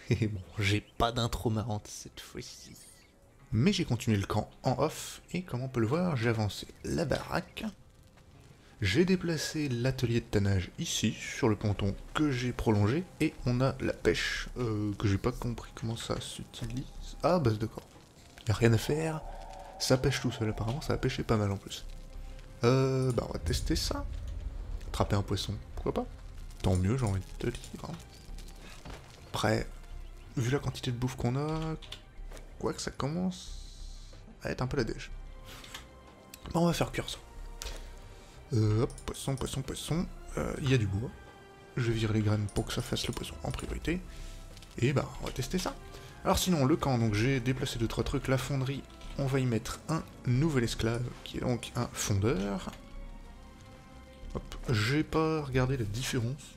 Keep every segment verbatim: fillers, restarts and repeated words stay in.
Et bon, j'ai pas d'intro marrante cette fois-ci. Mais j'ai continué le camp en off, et comme on peut le voir, j'ai avancé la baraque. J'ai déplacé l'atelier de tannage ici, sur le ponton que j'ai prolongé, et on a la pêche, euh, que j'ai pas compris comment ça s'utilise. Ah bah d'accord, y a rien à faire, ça pêche tout seul apparemment, ça a pêché pas mal en plus. Euh, bah on va tester ça. Attraper un poisson, pourquoi pas. Tant mieux, j'ai envie de te dire. Hein. Après, vu la quantité de bouffe qu'on a, quoi que ça commence à être un peu la dèche. Bah on va faire cuire ça. Euh, hop, poisson, poisson, poisson. Il euh, y a du bois. Je vais virer les graines pour que ça fasse le poisson en priorité. Et bah, on va tester ça. Alors sinon, le camp, donc j'ai déplacé deux trois trucs. La fonderie, on va y mettre un nouvel esclave, qui est donc un fondeur. Hop, j'ai pas regardé la différence.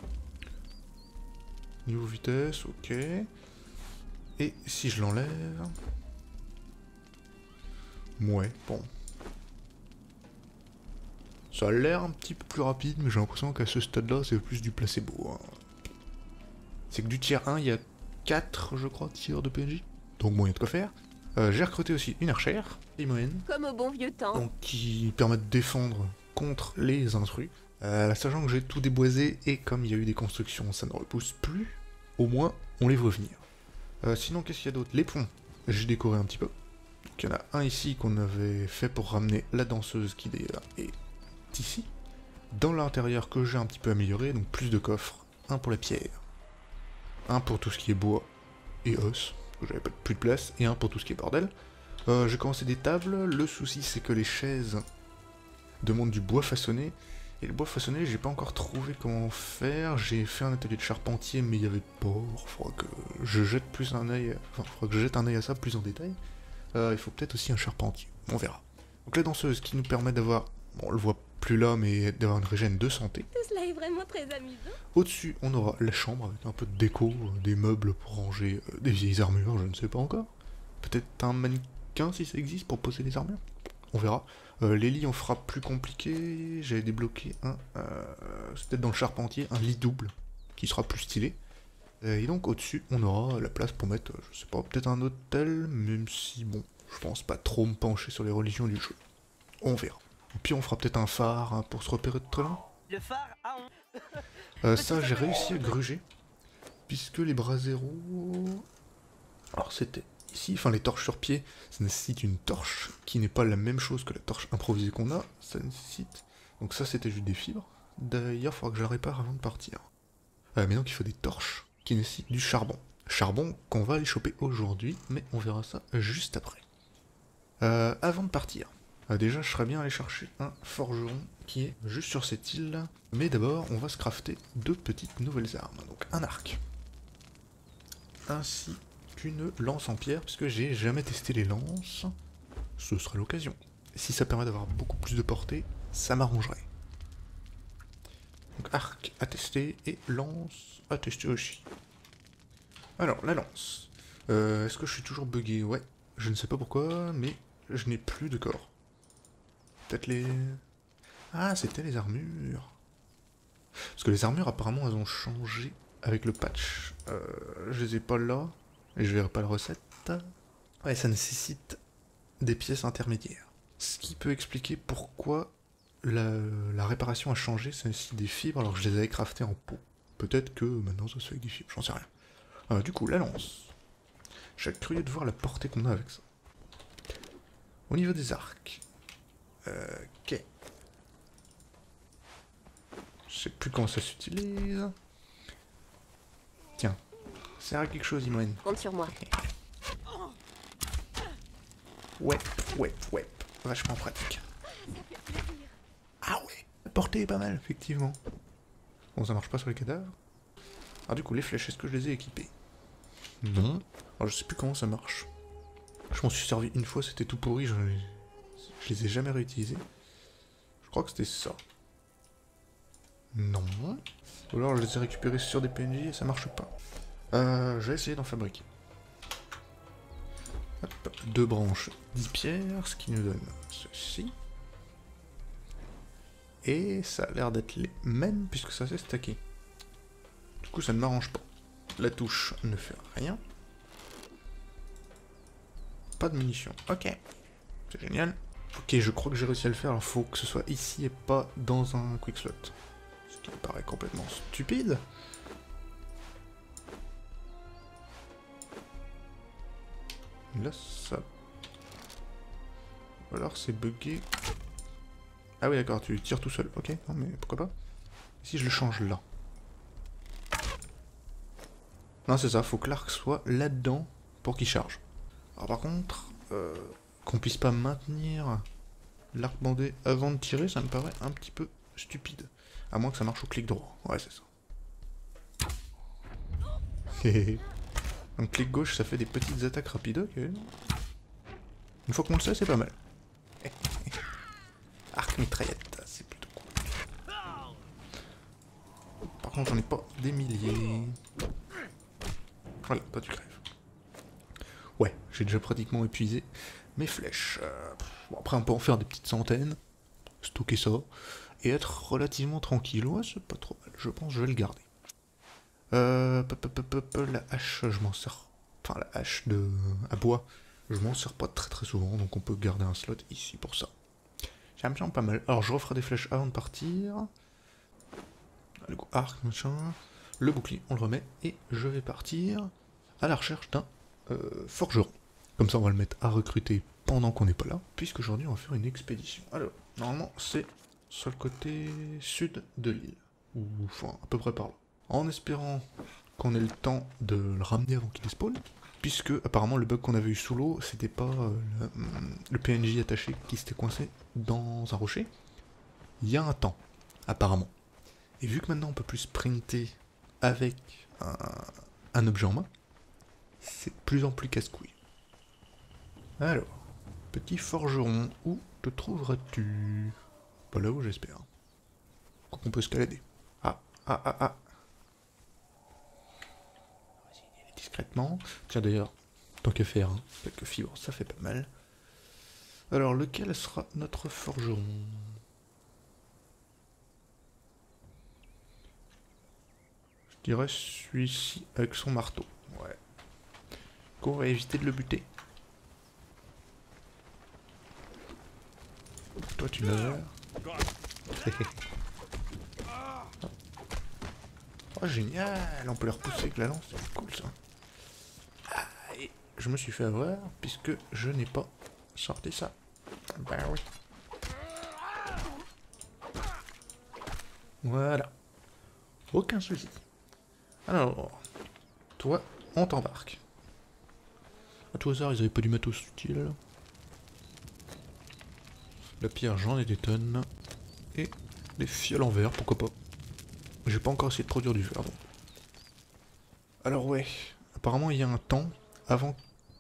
Niveau vitesse, ok. Et si je l'enlève... Ouais, bon. Ça a l'air un petit peu plus rapide, mais j'ai l'impression qu'à ce stade-là, c'est plus du placebo. Hein. C'est que du tiers un, il y a quatre, je crois, tiers de P N J. Donc bon, il y a de quoi faire. Euh, j'ai recruté aussi une archère, Imoen. Comme au bon vieux temps. Donc qui permet de défendre contre les intrus. Euh, sachant que j'ai tout déboisé, et comme il y a eu des constructions, ça ne repousse plus. Au moins, on les voit venir. Euh, sinon, qu'est-ce qu'il y a d'autre? Les ponts. J'ai décoré un petit peu. Donc il y en a un ici qu'on avait fait pour ramener la danseuse qui d'ailleurs est ici. Dans l'intérieur que j'ai un petit peu amélioré, donc plus de coffres. Un pour la pierre. Un pour tout ce qui est bois et os, parce que j'avais pas plus de place. Et un pour tout ce qui est bordel. Euh, j'ai commencé des tables. Le souci c'est que les chaises demandent du bois façonné. Et le bois façonné, j'ai pas encore trouvé comment faire. J'ai fait un atelier de charpentier, mais il y avait pas. Il faudra que je jette plus un œil. Enfin, il faudra que je jette un œil à ça plus en détail. Euh, il faut peut-être aussi un charpentier. On verra. Donc la danseuse qui nous permet d'avoir, bon, on le voit plus là, mais d'avoir une régène de santé. Tout cela est vraiment très amusant. Au-dessus, on aura la chambre avec un peu de déco, des meubles pour ranger euh, des vieilles armures, je ne sais pas encore. Peut-être un mannequin si ça existe pour poser les armures. On verra. Euh, les lits, on fera plus compliqué. J'avais débloqué un, euh, c'est peut-être dans le charpentier, un lit double qui sera plus stylé. Et donc au-dessus, on aura la place pour mettre, je sais pas, peut-être un hôtel, même si, bon, je pense pas trop me pencher sur les religions du jeu. On verra. Et puis on fera peut-être un phare hein, pour se repérer de très loin. Le phare a on... euh, Ça, j'ai réussi à gruger, puisque les braseros... Alors c'était ici, enfin les torches sur pied, ça nécessite une torche qui n'est pas la même chose que la torche improvisée qu'on a, ça nécessite... Donc ça c'était juste des fibres. D'ailleurs, il faudra que je la répare avant de partir. Euh, mais donc il faut des torches qui nécessitent du charbon. Charbon qu'on va aller choper aujourd'hui, mais on verra ça juste après. Euh, avant de partir, euh, déjà je serais bien aller chercher un forgeron qui est juste sur cette île. Mais d'abord, on va se crafter deux petites nouvelles armes. Donc un arc, ainsi qu'une lance en pierre, puisque j'ai jamais testé les lances. Ce serait l'occasion. Si ça permet d'avoir beaucoup plus de portée, ça m'arrangerait. Donc arc à tester et lance à tester aussi. Alors, la lance. Euh, Est-ce que je suis toujours bugué? Ouais, je ne sais pas pourquoi, mais je n'ai plus de corps. Peut-être les... Ah, c'était les armures. Parce que les armures, apparemment, elles ont changé avec le patch. Euh, je les ai pas là, et je verrai pas la recette. Ouais, ça nécessite des pièces intermédiaires. Ce qui peut expliquer pourquoi la, la réparation a changé, ça nécessite des fibres alors que je les avais craftées en pot. Peut-être que maintenant ça se fait avec des fibres, j'en sais rien. Euh, du coup, la lance. Je suis curieux de voir la portée qu'on a avec ça. Au niveau des arcs. Euh, ok. Je sais plus comment ça s'utilise. Tiens. Sert à quelque chose, Imoen. Compte sur moi. Ouais, ouais, ouais. Vachement pratique. Ah ouais. La portée est pas mal, effectivement. Bon, ça marche pas sur les cadavres. Alors du coup, les flèches, est-ce que je les ai équipées? Non. Alors je sais plus comment ça marche. Je m'en suis servi une fois, c'était tout pourri, je les... je les ai jamais réutilisés. Je crois que c'était ça. Non. Ou alors je les ai récupérés sur des P N J et ça marche pas. Euh, je vais essayer d'en fabriquer. Hop, deux branches, dix pierres, ce qui nous donne ceci. Et ça a l'air d'être les mêmes puisque ça s'est stacké. Du coup ça ne m'arrange pas. La touche ne fait rien. Pas de munitions. Ok. C'est génial. Ok, je crois que j'ai réussi à le faire. Alors faut que ce soit ici et pas dans un quick slot. Ce qui me paraît complètement stupide. Là, ça... Ou alors c'est bugué. Ah oui, d'accord, tu tires tout seul. Ok, non mais pourquoi pas. Si je le change là. Non, c'est ça, faut que l'arc soit là-dedans pour qu'il charge. Alors par contre, euh, qu'on puisse pas maintenir l'arc bandé avant de tirer, ça me paraît un petit peu stupide. À moins que ça marche au clic droit. Ouais, c'est ça. Donc clic gauche, ça fait des petites attaques rapides, ok. Une fois qu'on le sait, c'est pas mal. Arc mitraillette, c'est plutôt cool. Par contre, j'en ai pas des milliers. Voilà, toi tu crèves. Ouais, j'ai déjà pratiquement épuisé mes flèches. Euh, bon, après, on peut en faire des petites centaines, stocker ça, et être relativement tranquille. Ouais, c'est pas trop mal. Je pense que je vais le garder. Euh, pop, pop, pop, pop, la hache, je m'en sers. Enfin, la hache de à bois, je m'en sers pas très très souvent, donc on peut garder un slot ici pour ça. Ça me semble pas mal. Alors, je referai des flèches avant de partir. Le coup, arc, machin. Le bouclier, on le remet, et je vais partir à la recherche d'un euh, forgeron. Comme ça, on va le mettre à recruter pendant qu'on n'est pas là, puisque aujourd'hui, on va faire une expédition. Alors, normalement, c'est sur le côté sud de l'île, ou enfin, à peu près par là. En espérant qu'on ait le temps de le ramener avant qu'il despawn, puisque apparemment le bug qu'on avait eu sous l'eau, c'était pas euh, le, le P N J attaché qui s'était coincé dans un rocher. Il y a un temps, apparemment. Et vu que maintenant on peut plus sprinter avec un, un objet en main, c'est de plus en plus casse-couille. Alors, petit forgeron, où te trouveras-tu? Pas là où j'espère. Quoi qu'on peut escalader. Ah, ah, ah, ah. Discrètement. Tiens d'ailleurs, tant qu'à faire, hein, quelques fibres, ça fait pas mal. Alors, lequel sera notre forgeron? Je dirais celui-ci avec son marteau. Ouais. Qu'on va éviter de le buter. Toi tu meurs. Oh génial, on peut les repousser avec la lance, c'est cool ça. Ah, et je me suis fait avoir puisque je n'ai pas sorti ça. Bah oui. Voilà. Aucun souci. Alors, toi, on t'embarque. À tout hasard, ils avaient pas du matos utile là. La pierre, j'en ai des tonnes. Et des fioles en verre, pourquoi pas. J'ai pas encore essayé de produire du verre donc. Alors ouais, apparemment il y a un temps avant...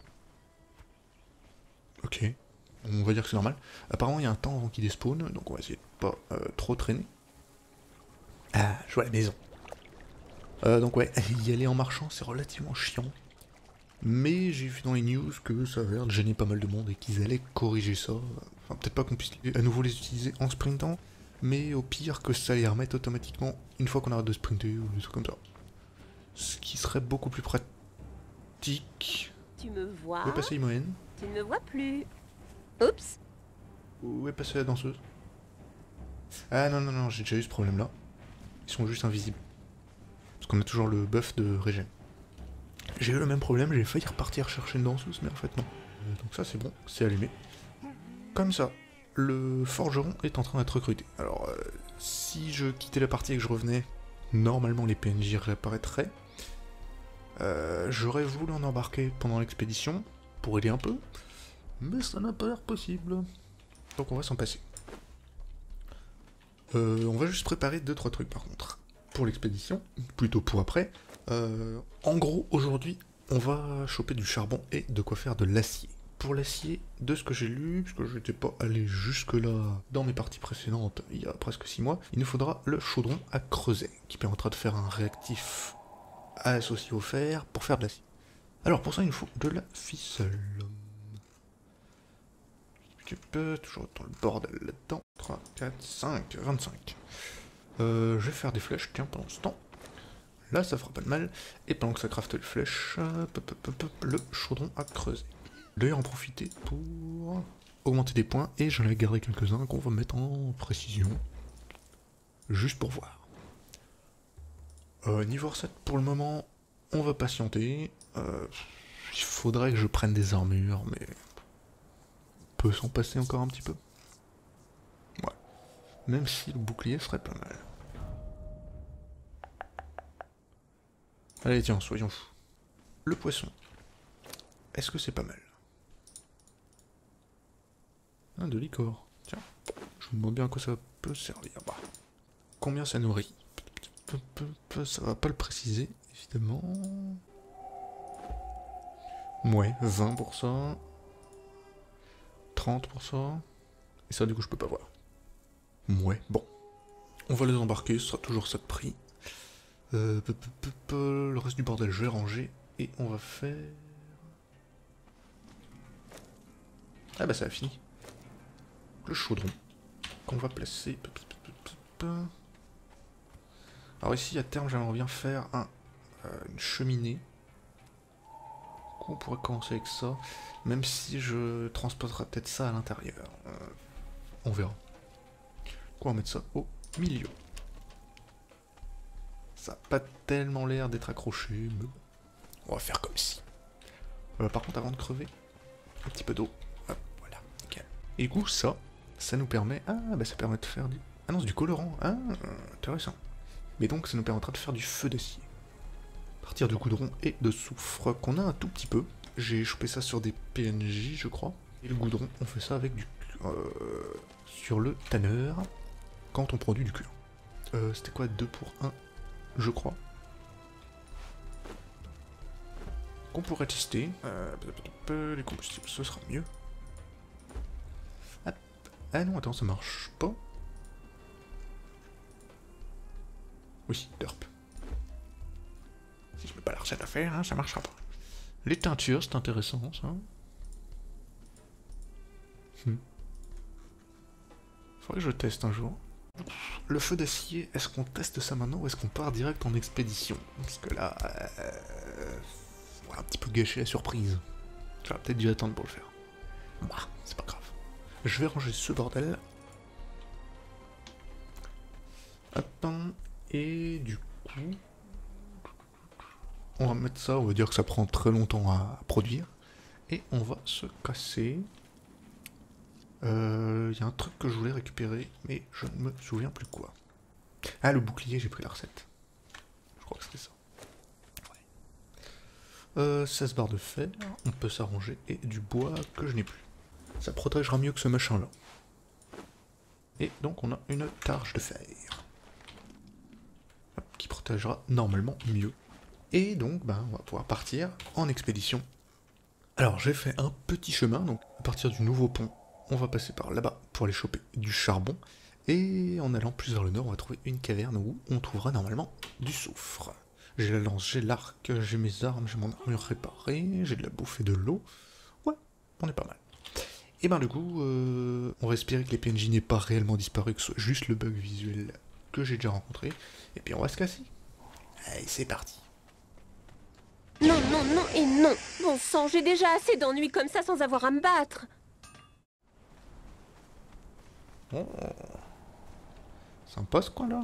Ok, on va dire que c'est normal. Apparemment il y a un temps avant qu'il despawn, donc on va essayer de pas euh, trop traîner. Ah, je vois la maison. Euh, donc ouais, y aller en marchant c'est relativement chiant. Mais j'ai vu dans les news que ça avait l'air de gêner pas mal de monde et qu'ils allaient corriger ça. Enfin peut-être pas qu'on puisse à nouveau les utiliser en sprintant, mais au pire que ça les remette automatiquement une fois qu'on arrête de sprinter ou des trucs comme ça. Ce qui serait beaucoup plus pratique. Tu me vois? Où est passée Imoen? Tu ne me vois plus. Oups. Où est passée la danseuse? Ah non non non, j'ai déjà eu ce problème là. Ils sont juste invisibles. Parce qu'on a toujours le buff de régène. J'ai eu le même problème, j'ai failli repartir chercher une danseuse, mais en fait non. Euh, donc ça c'est bon, c'est allumé. Comme ça, le forgeron est en train d'être recruté. Alors, euh, si je quittais la partie et que je revenais, normalement les P N J réapparaîtraient. Euh, J'aurais voulu en embarquer pendant l'expédition, pour aider un peu, mais ça n'a pas l'air possible. Donc on va s'en passer. Euh, on va juste préparer deux trois trucs par contre. Pour l'expédition, plutôt pour après. Euh, en gros, aujourd'hui, on va choper du charbon et de quoi faire de l'acier. Pour l'acier, de ce que j'ai lu, parce que je n'étais pas allé jusque-là dans mes parties précédentes, il y a presque six mois, il nous faudra le chaudron à creuset, qui permettra de faire un réactif associé au fer pour faire de l'acier. Alors pour ça, il nous faut de la ficelle. Tu peux toujours dans le bordel là-dedans. trois, quatre, cinq, vingt-cinq. Euh, je vais faire des flèches, tiens, pendant ce temps. Là, ça fera pas de mal. Et pendant que ça crafte les flèches, hop, hop, hop, hop, le chaudron a creusé. D'ailleurs, en profiter pour augmenter des points. Et j'en ai gardé quelques-uns qu'on va mettre en précision. Juste pour voir. Euh, niveau recette, pour le moment, on va patienter. Euh, il faudrait que je prenne des armures, mais... on peut s'en passer encore un petit peu. Ouais. Même si le bouclier serait pas mal. Allez, tiens, soyons fous. Le poisson. Est-ce que c'est pas mal? Ah, de l'icor. Tiens. Je me demande bien à quoi ça peut servir. Bah. Combien ça nourrit? Ça va pas le préciser, évidemment. Ouais, vingt pour cent. trente pour cent. Et ça, du coup, je peux pas voir. Ouais, bon. On va les embarquer, ce sera toujours ça de prix. Euh, peu, peu, peu, peu, le reste du bordel, je vais ranger. Et on va faire... Ah bah ça a fini. Le chaudron. Qu'on va placer... Peu, peu, peu, peu, peu. Alors ici, à terme, j'aimerais bien faire un, euh, une cheminée. Du coup, on pourrait commencer avec ça. Même si je transporterai peut-être ça à l'intérieur. Euh, on verra. Du coup, on va mettre ça au milieu. Ça n'a pas tellement l'air d'être accroché, mais bon. On va faire comme si. Euh, par contre, avant de crever, un petit peu d'eau. Hop, voilà, nickel. Et du coup, ça, ça nous permet... Ah, bah ça permet de faire du... Ah non, c'est du colorant. Ah, intéressant. Mais donc, ça nous permettra de faire du feu d'acier. À partir de goudron et de soufre, qu'on a un tout petit peu. J'ai chopé ça sur des P N J, je crois. Et le goudron, on fait ça avec du... Euh, sur le tanneur, quand on produit du cuir. Euh, c'était quoi, deux pour un, je crois. Qu'on pourrait tester. Euh, les combustibles, ce sera mieux. Hop. Ah non, attends, ça marche pas. Oui, derp. Si je mets pas la recette à faire, hein, ça marchera pas. Les teintures, c'est intéressant, ça. Hmm. Faudrait que je teste un jour. Le feu d'acier, est-ce qu'on teste ça maintenant ou est-ce qu'on part direct en expédition? Parce que là... Euh, on va un petit peu gâcher la surprise. J'aurais peut-être dû attendre pour le faire. Bah, c'est pas grave. Je vais ranger ce bordel. Hop, et du coup... On va mettre ça, on va dire que ça prend très longtemps à produire. Et on va se casser. Il euh, y a un truc que je voulais récupérer, mais je ne me souviens plus quoi. Ah, le bouclier, j'ai pris la recette. Je crois que c'était ça. Ouais. Euh, seize barres de fer, on peut s'arranger, et du bois que je n'ai plus. Ça protégera mieux que ce machin-là. Et donc on a une targe de fer. Hop, qui protégera normalement mieux. Et donc, ben, on va pouvoir partir en expédition. Alors, j'ai fait un petit chemin, donc à partir du nouveau pont, on va passer par là-bas pour aller choper du charbon. Et en allant plus vers le nord, on va trouver une caverne où on trouvera normalement du soufre. J'ai la lance, j'ai l'arc, j'ai mes armes, j'ai mon armure réparée, j'ai de la bouffe et de l'eau. Ouais, on est pas mal. Et ben du coup, euh, on va espérer que les P N J n'aient pas réellement disparu, que ce soit juste le bug visuel que j'ai déjà rencontré. Et puis on va se casser. Allez, c'est parti. Non, non, non et non. Bon sang, j'ai déjà assez d'ennuis comme ça sans avoir à me battre. Oh. Sympa ce coin-là.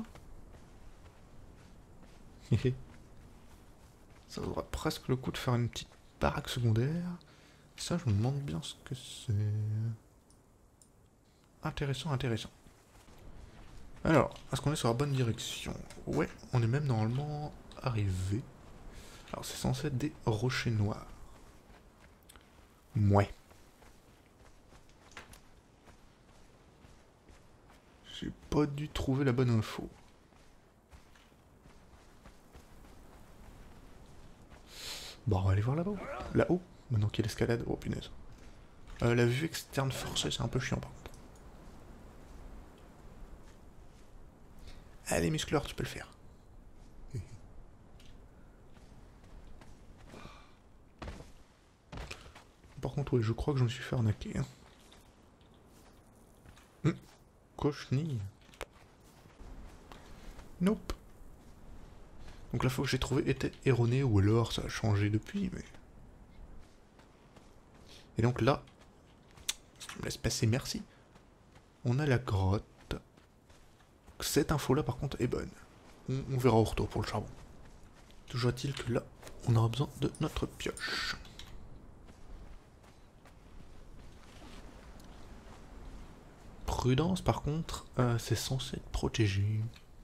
Ça vaudra presque le coup de faire une petite baraque secondaire. Ça, je me demande bien ce que c'est. Intéressant, intéressant. Alors, est-ce qu'on est sur la bonne direction? Ouais, on est même normalement arrivé. Alors, c'est censé être des rochers noirs. Ouais. J'ai pas dû trouver la bonne info. Bon, on va aller voir là-bas. Là-haut. Maintenant qu'il y a l'escalade. Oh punaise. Euh, la vue externe forcée, c'est un peu chiant par contre. Allez, muscleur, tu peux le faire. Par contre, oui, je crois que je me suis fait arnaquer. Hein. Hum, cochenille. Nope. Donc la fois que j'ai trouvé était erronée, ou alors ça a changé depuis, mais... Et donc là... Si tu me laisses passer, merci. On a la grotte. Cette info-là, par contre, est bonne. On, on verra au retour pour le charbon. Toujours est-il que là, on aura besoin de notre pioche. Prudence, par contre, euh, c'est censé être protégé.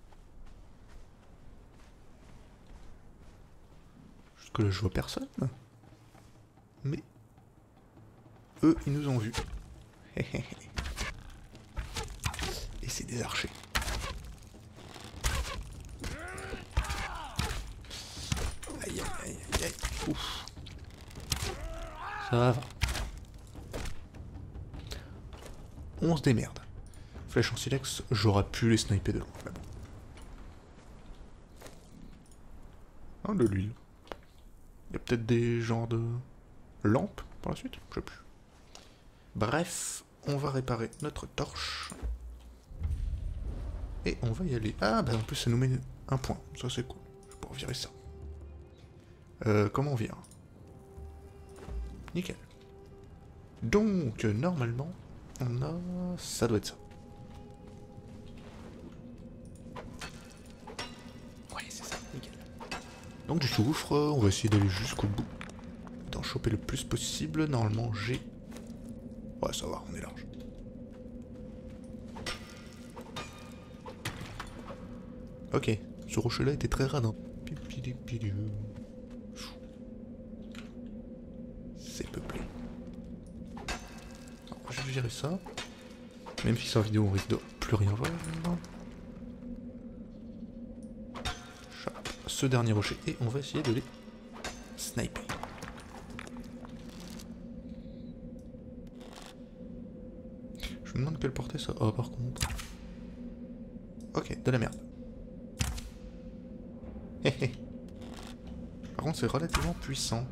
Jusque là, je vois personne. Mais... eux, ils nous ont vus. Et c'est des archers. Aïe aïe aïe aïe aïe. Ouf. Ça va. On se démerde. Flèche en silex, j'aurais pu les sniper de loin. Mais bon. Ah, de l'huile. Il y a peut-être des genres de lampes par la suite, je sais plus. Bref, on va réparer notre torche. Et on va y aller. Ah, bah en plus ça nous met un point. Ça c'est cool. Je vais pouvoir virer ça. Euh, comment on vire? Nickel. Donc, normalement, on a... ça doit être ça. Ouais, c'est ça, nickel. Donc du soufre, on va essayer d'aller jusqu'au bout. D'en choper le plus possible. Normalement, j'ai... ouais, ça va, on est large. Ok, ce rocher-là était très radin. C'est peuplé. Alors, je vais gérer ça. Même si c'est en vidéo, on risque de plus rien voir. Chope ce dernier rocher et on va essayer de les sniper. Je me demande quelle portée ça a, oh, par contre. Ok, de la merde. Par contre, c'est relativement puissant.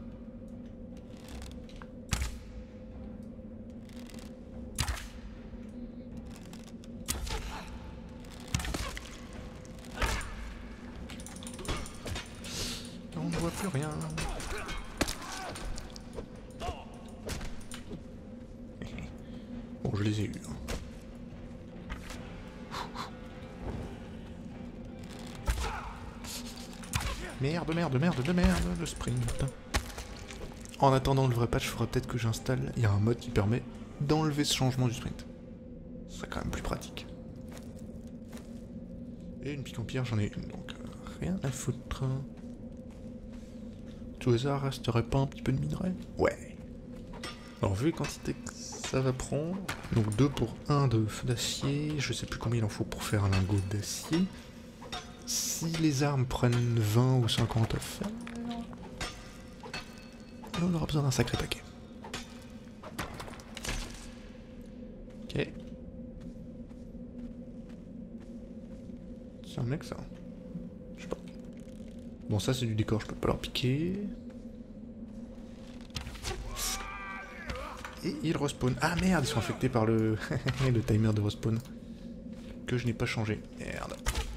On ne voit plus rien. Bon, je les ai eus. Hein. Merde, merde, merde, de merde, le sprint. En attendant le vrai patch, il faudra peut-être que j'installe. Il y a un mode qui permet d'enlever ce changement du sprint. Ce serait quand même plus pratique. Et une pique en pierre, j'en ai une, donc euh, rien à foutre. Tout hasard, resterait pas un petit peu de minerai? Ouais. Alors, vu les quantités que ça va prendre, donc deux pour un de feu d'acier, je sais plus combien il en faut pour faire un lingot d'acier. Si les armes prennent vingt ou cinquante à faire, on aura besoin d'un sacré paquet. Ok. C'est un mec ça. Je sais pas. Bon ça c'est du décor, je peux pas leur piquer. Et ils respawn. Ah merde, ils sont infectés par le, le timer de respawn. Que je n'ai pas changé. Merde.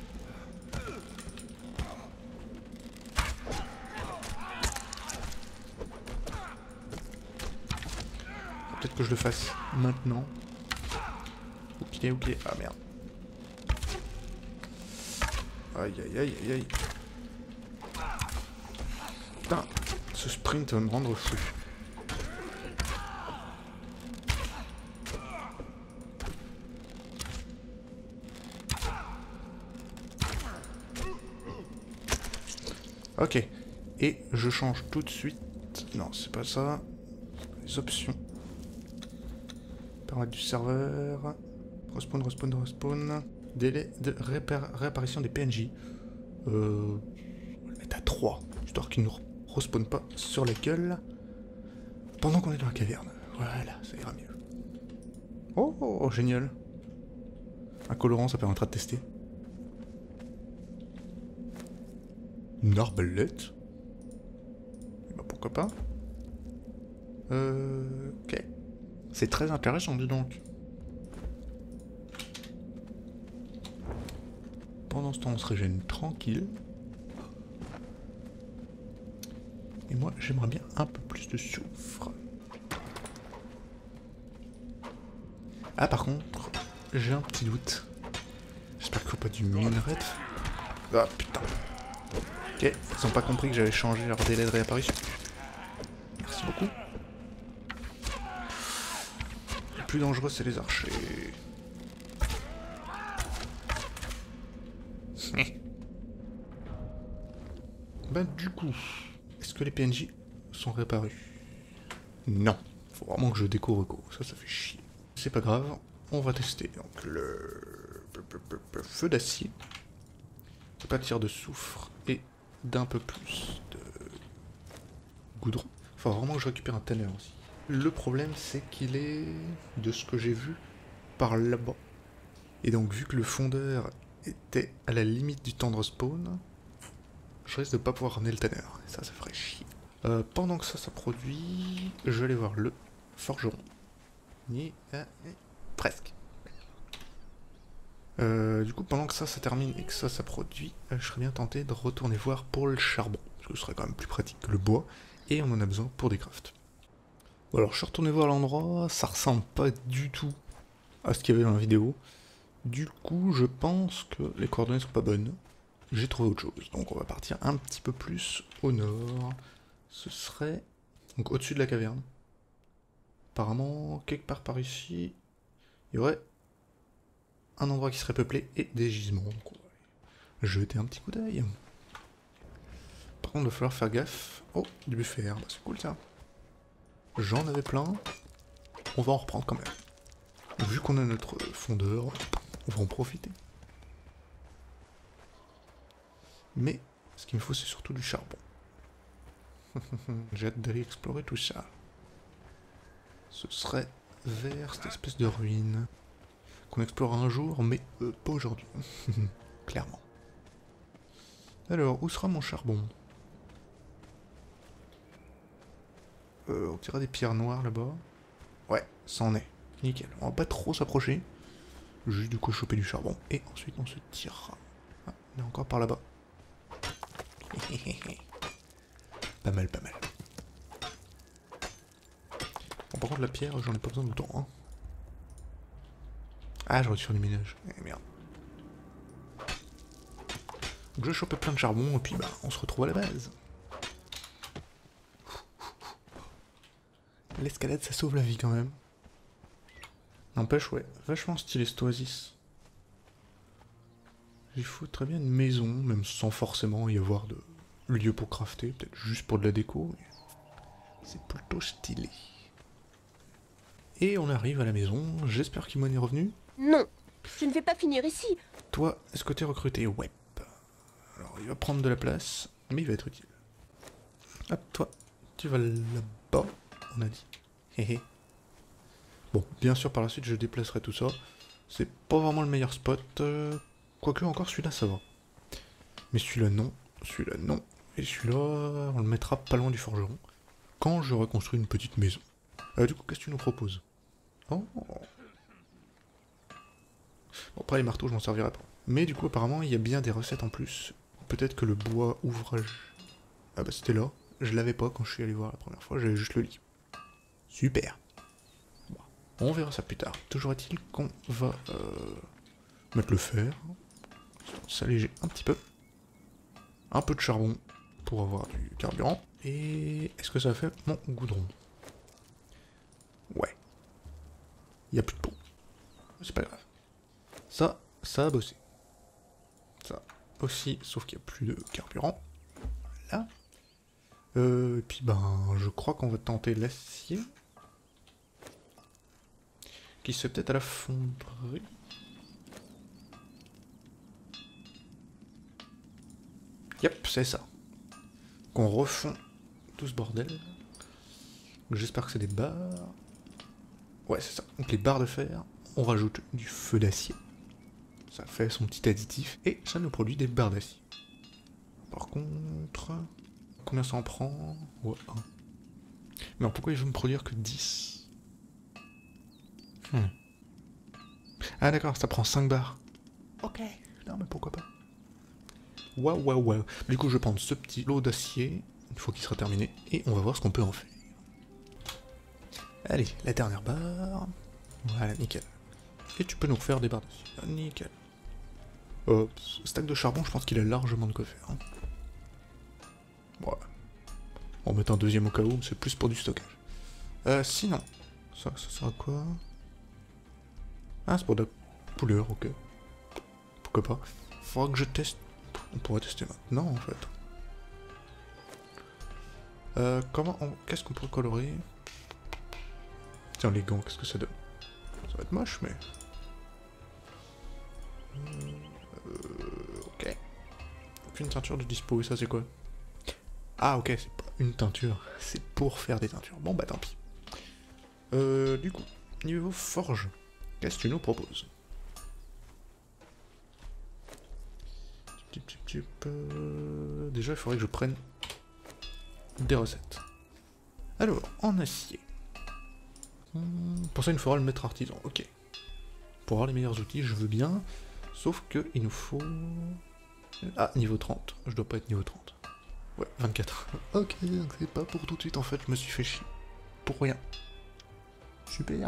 Peut-être que je le fasse maintenant. Ok, ok. Ah merde. Aïe aïe aïe aïe aïe. Putain, ce sprint va me rendre fou. Ok. Et je change tout de suite. Non, c'est pas ça. Les options. Paramètres du serveur. Respawn, respawn, respawn. Délai de réapparition des P N J. Euh, on va le mettre à trois. Histoire qu'ils ne respawnent pas sur la gueule. Pendant qu'on est dans la caverne. Voilà, ça ira mieux. Oh, oh, oh génial. Un colorant, ça permettra de tester. Une arbalète. Bah pourquoi pas. Euh... Ok. C'est très intéressant, dis donc. Pendant ce temps, on se régène tranquille. Et moi, j'aimerais bien un peu plus de soufre. Ah, par contre, j'ai un petit doute. J'espère qu'il faut pas du minerai. Ah, putain. Ok, ils ont pas compris que j'avais changé leur délai de réapparition. Merci beaucoup. Le plus dangereux, c'est les archers. Bah du coup, est-ce que les P N J sont réapparus? Non. Faut vraiment que je découvre go. Ça, ça fait chier. C'est pas grave, on va tester. Donc le feu d'acier. Pas de tir de soufre et d'un peu plus de goudron. Faut vraiment que je récupère un tanner aussi. Le problème, c'est qu'il est, de ce que j'ai vu, par là-bas. Et donc, vu que le fondeur était à la limite du temps de respawn, je risque de pas pouvoir ramener le tanner. Et ça, ça ferait chier. Euh, pendant que ça, ça produit, je vais aller voir le forgeron. Ni, euh, presque. Euh, du coup, pendant que ça, ça termine et que ça, ça produit, euh, je serais bien tenté de retourner voir pour le charbon. Parce que ce serait quand même plus pratique que le bois. Et on en a besoin pour des crafts. Bon, alors, je suis retourné voir l'endroit. Ça ressemble pas du tout à ce qu'il y avait dans la vidéo. Du coup, je pense que les coordonnées sont pas bonnes. J'ai trouvé autre chose. Donc, on va partir un petit peu plus au nord. Ce serait donc au-dessus de la caverne. Apparemment, quelque part par ici, il y aurait un endroit qui serait peuplé et des gisements. Donc, on va jeter un petit coup d'œil. Par contre, il va falloir faire gaffe. Oh, du buffet herbe, c'est cool ça. J'en avais plein. On va en reprendre quand même. Vu qu'on a notre fondeur, on va en profiter. Mais ce qu'il me faut, c'est surtout du charbon. J'ai hâte d'aller explorer tout ça. Ce serait vers cette espèce de ruine qu'on explorera un jour, mais euh, pas aujourd'hui. Clairement. Alors, où sera mon charbon? euh, On tirera des pierres noires là-bas. Ouais, ça en est. Nickel. On va pas trop s'approcher. Juste du coup choper du charbon. Et ensuite on se tirera. Ah, on est encore par là-bas. Pas mal, pas mal. Bon, par contre la pierre, j'en ai pas besoin d'autant. Hein. Ah, j'aurais dû faire du ménage. Eh merde. Donc je vais choper plein de charbon et puis bah on se retrouve à la base. L'escalade ça sauve la vie quand même. N'empêche, ouais, vachement stylé cet oasis. Il faut très bien une maison, même sans forcément y avoir de lieu pour crafter, peut-être juste pour de la déco. C'est plutôt stylé. Et on arrive à la maison, j'espère qu'Imon est revenu. Non, je ne vais pas finir ici. Toi, est-ce que t'es recruté? Ouais. Alors, il va prendre de la place, mais il va être utile. Hop, toi, tu vas là-bas, on a dit. Hé hé. Bon, bien sûr, par la suite, je déplacerai tout ça. C'est pas vraiment le meilleur spot. Euh, quoique, encore, celui-là, ça va. Mais celui-là, non. Celui-là, non. Et celui-là, on le mettra pas loin du forgeron. Quand je reconstruis une petite maison. Euh, du coup, qu'est-ce que tu nous proposes? Oh. Bon, après, les marteaux, je m'en servirai pas. Mais du coup, apparemment, il y a bien des recettes en plus. Peut-être que le bois ouvrage... Ah bah, c'était là. Je l'avais pas quand je suis allé voir la première fois. J'avais juste le lit. Super. On verra ça plus tard. Toujours est-il qu'on va euh, mettre le fer, s'alléger un petit peu, un peu de charbon pour avoir du carburant. Et est-ce que ça fait mon goudron? Ouais. Il n'y a plus de peau. C'est pas grave. Ça, ça a bossé. Ça aussi, sauf qu'il n'y a plus de carburant. Là. Euh, et puis ben, je crois qu'on va tenter l'acier. Qui se fait peut-être à la fonderie. Yep, c'est ça. Qu'on refond tout ce bordel. J'espère que c'est des barres. Ouais, c'est ça. Donc les barres de fer, on rajoute du feu d'acier. Ça fait son petit additif. Et ça nous produit des barres d'acier. Par contre... Combien ça en prend? Ouais, un. Mais alors pourquoi il veut me produire que dix? Hmm. Ah d'accord, ça prend cinq barres. Ok, non mais pourquoi pas. Waouh, waouh, waouh. Du coup, je vais prendre ce petit lot d'acier. une fois qu'il sera terminé, et on va voir ce qu'on peut en faire. Allez, la dernière barre. Voilà, nickel. Et tu peux nous refaire des barres dessus. Nickel. Hop, stack de charbon, je pense qu'il a largement de quoi faire. Hein. Ouais. On va mettre un deuxième au cas où, c'est plus pour du stockage. Euh, sinon, ça, ça sert à quoi? Ah, c'est pour de la couleur, ok. Pourquoi pas? Faudra que je teste. On pourrait tester maintenant, en fait. Euh, comment on... Qu'est-ce qu'on peut colorer? Tiens, les gants, qu'est-ce que ça donne? Ça va être moche, mais... Euh, ok. Aucune teinture de dispo, et ça c'est quoi? Ah ok, c'est pas une teinture, c'est pour faire des teintures. Bon bah tant pis. Euh, du coup, niveau forge, qu'est-ce que tu nous proposes? Euh, déjà, il faudrait que je prenne des recettes. Alors, en acier. Pour ça, il nous faudra le maître artisan, ok. Pour avoir les meilleurs outils, je veux bien. Sauf que il nous faut... Ah, niveau trente. Je dois pas être niveau trente. Ouais, vingt-quatre. Ok, donc c'est pas pour tout de suite en fait, je me suis fait chier. Pour rien. Super.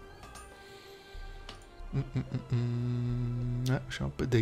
Hum, hum, hum, hum. Ah, je suis un peu deg.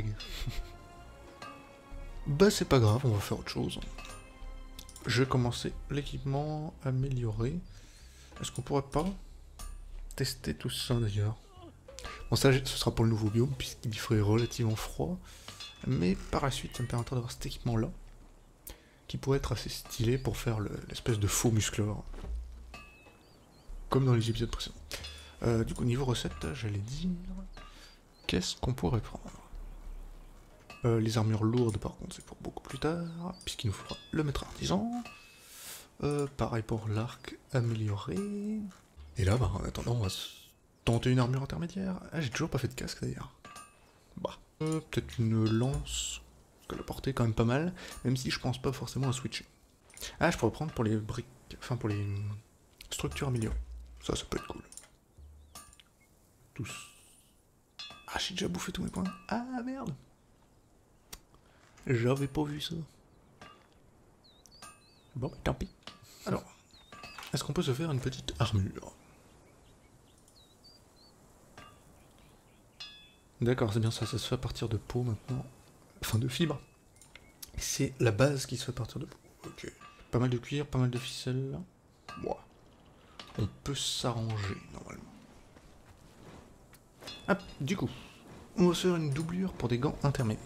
Bah c'est pas grave, on va faire autre chose. Je vais commencer l'équipement amélioré. Est-ce qu'on pourrait pas tester tout ça d'ailleurs? Bon ça ce sera pour le nouveau biome puisqu'il y ferait relativement froid. Mais par la suite ça me permettra d'avoir cet équipement là. Qui pourrait être assez stylé pour faire l'espèce de faux musclore. Comme dans les épisodes précédents. Euh, du coup niveau recette, j'allais dire... Qu'est-ce qu'on pourrait prendre? euh, Les armures lourdes par contre c'est pour beaucoup plus tard. Puisqu'il nous faudra le maître artisan. Euh, pareil pour l'arc amélioré. Et là bah en attendant on va se tenter une armure intermédiaire. Ah j'ai toujours pas fait de casque d'ailleurs. Bah. Euh, peut-être une lance. Parce que la portée est quand même pas mal. Même si je pense pas forcément à switcher. Ah je pourrais prendre pour les briques. Enfin pour les structures améliorées. Ça ça peut être cool. Tous. Ah j'ai déjà bouffé tous mes points. Ah merde. J'avais pas vu ça. Bon tant pis. Alors. Est-ce qu'on peut se faire une petite armure? D'accord, c'est bien ça, ça se fait à partir de peau maintenant. Enfin de fibres. C'est la base qui se fait à partir de peau. Ok. Pas mal de cuir, pas mal de ficelle. Bon. On peut s'arranger normalement. Hop, du coup. On va se faire une doublure pour des gants intermédiaires.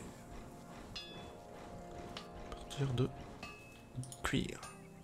À partir de cuir.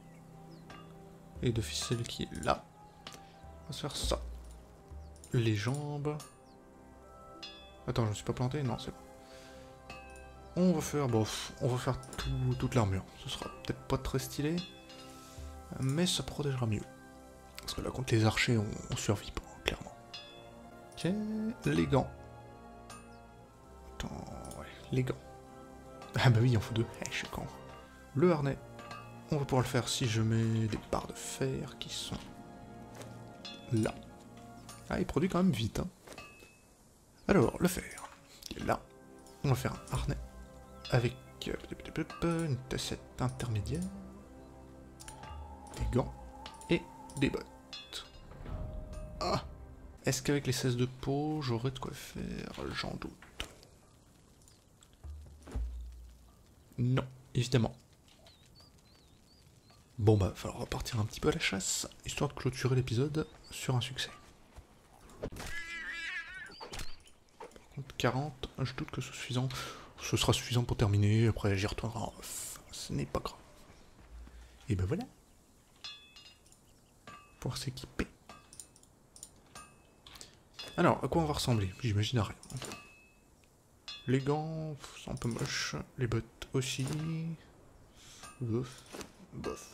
Et de ficelle qui est là. On va se faire ça. Les jambes. Attends, je me suis pas planté? Non, c'est bon. On va faire, bon, on va faire tout, toute l'armure. Ce sera peut-être pas très stylé, mais ça protégera mieux. Parce que là, contre les archers, on, on survit pas, clairement. Ok, les gants. Attends, ouais, les gants. Ah bah oui, il en faut deux. Eh, je suis con. Le harnais. On va pouvoir le faire si je mets des barres de fer qui sont là. Ah, il produit quand même vite, hein. Alors, le fer, qui est là. On va faire un harnais avec une tassette intermédiaire, des gants et des bottes. Ah! Est-ce qu'avec les seize de peau, j'aurai de quoi faire? J'en doute. Non, évidemment. Bon bah, il va falloir repartir un petit peu à la chasse, histoire de clôturer l'épisode sur un succès. quarante, je doute que ce soit suffisant. Ce sera suffisant pour terminer, après j'y retournerai en off. Ce n'est pas grave. Et ben voilà. Pour s'équiper. Alors, à quoi on va ressembler? J'imagine à rien. Les gants, c'est un peu moche. Les bottes aussi. Bof. Bof.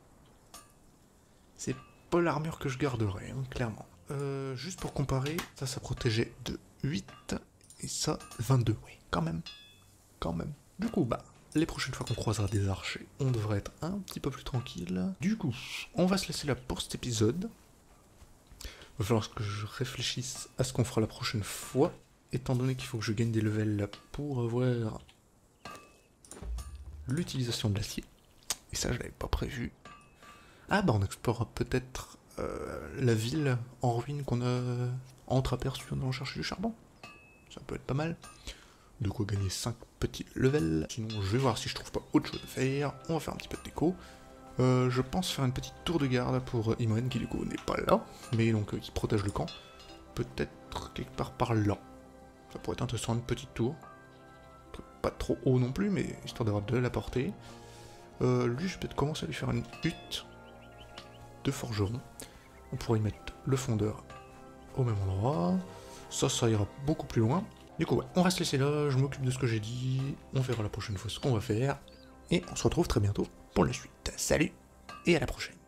C'est pas l'armure que je garderai, hein, clairement. Euh, juste pour comparer, ça, ça protégeait de huit. Et ça, vingt-deux, oui, quand même. Quand même. Du coup, bah, les prochaines fois qu'on croisera des archers, on devrait être un petit peu plus tranquille. Du coup, on va se laisser là pour cet épisode. Il va falloir que je réfléchisse à ce qu'on fera la prochaine fois, étant donné qu'il faut que je gagne des levels là pour avoir l'utilisation de l'acier. Et ça, je l'avais pas prévu. Ah bah on explorera peut-être euh, la ville en ruine qu'on a entreaperçue en allant chercher du charbon. Ça peut être pas mal. De quoi gagner cinq petits levels. Sinon, je vais voir si je trouve pas autre chose à faire. On va faire un petit peu de déco. Euh, je pense faire une petite tour de garde pour Imoen qui du coup n'est pas là, mais donc euh, qui protège le camp. Peut-être quelque part par là. Ça pourrait être intéressant, une petite tour. Pas trop haut non plus, mais histoire d'avoir de la portée. Euh, lui, je vais peut-être commencer à lui faire une hutte de forgeron. On pourrait y mettre le fondeur au même endroit. Ça, ça ira beaucoup plus loin. Du coup, ouais, on va se laisser là, je m'occupe de ce que j'ai dit. On verra la prochaine fois ce qu'on va faire. Et on se retrouve très bientôt pour la suite. Salut et à la prochaine.